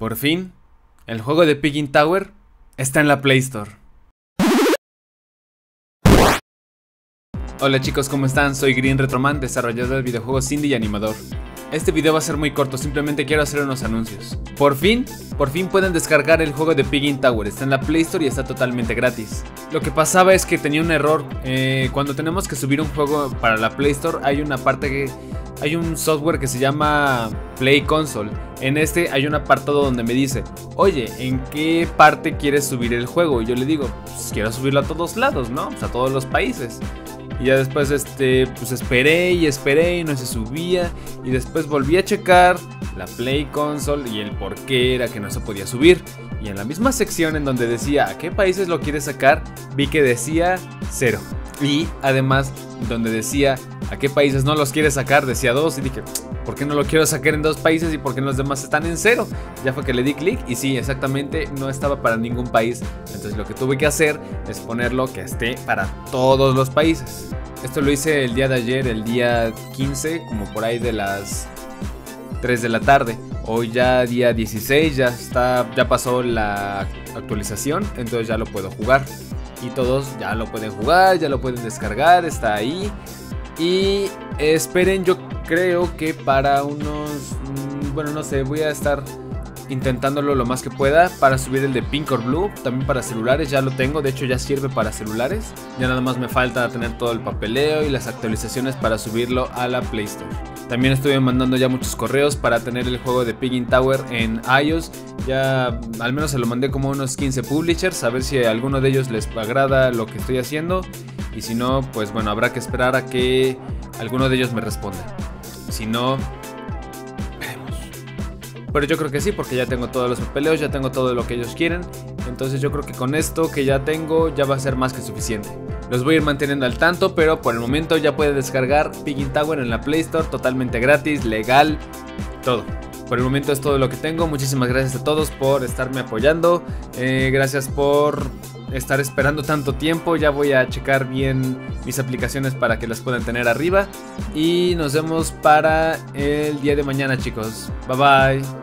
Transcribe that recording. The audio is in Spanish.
Por fin, el juego de Piggin Tower está en la Play Store. Hola chicos, ¿cómo están? Soy Green Retroman, desarrollador de videojuegos indie y animador. Este video va a ser muy corto, simplemente quiero hacer unos anuncios. Por fin pueden descargar el juego de Piggin Tower, está en la Play Store y está totalmente gratis. Lo que pasaba es que tenía un error, cuando tenemos que subir un juego para la Play Store hay una parte que... Hay un software que se llama Play Console. En este hay un apartado donde me dice: oye, ¿en qué parte quieres subir el juego? Y yo le digo, pues quiero subirlo a todos lados, ¿no? Pues a todos los países. Y ya después pues esperé y no se subía. Y después volví a checar la Play Console y el por qué era que no se podía subir. Y en la misma sección en donde decía a qué países lo quieres sacar, vi que decía 0. Y además donde decía a qué países no los quieres sacar, decía 2. Y dije, ¿por qué no lo quiero sacar en 2 países y por qué los demás están en 0? Ya fue que le di clic y sí, exactamente, no estaba para ningún país. Entonces lo que tuve que hacer es ponerlo que esté para todos los países. Esto lo hice el día de ayer, el día 15, como por ahí de las 3 de la tarde. Hoy ya día 16, ya pasó la actualización, entonces ya lo puedo jugar. Y todos ya lo pueden jugar, ya lo pueden descargar, está ahí. Y esperen, yo creo que para unos... bueno, no sé, voy a estar intentándolo lo más que pueda para subir el de Pink or Blue. También para celulares, ya lo tengo, de hecho ya sirve para celulares. Ya nada más me falta tener todo el papeleo y las actualizaciones para subirlo a la Play Store. También estuve mandando ya muchos correos para tener el juego de Piggin Tower en iOS. Ya al menos se lo mandé como a unos 15 publishers, a ver si a alguno de ellos les agrada lo que estoy haciendo. Y si no, pues bueno, habrá que esperar a que alguno de ellos me responda. Si no, veremos. Pero yo creo que sí, porque ya tengo todos los papeleos, ya tengo todo lo que ellos quieren. Entonces yo creo que con esto que ya tengo ya va a ser más que suficiente. Los voy a ir manteniendo al tanto, pero por el momento ya puede descargar Piggin Tower en la Play Store totalmente gratis, legal, todo. Por el momento es todo lo que tengo. Muchísimas gracias a todos por estarme apoyando. Gracias por estar esperando tanto tiempo. Ya voy a checar bien mis aplicaciones para que las puedan tener arriba. Y nos vemos para el día de mañana, chicos. Bye bye.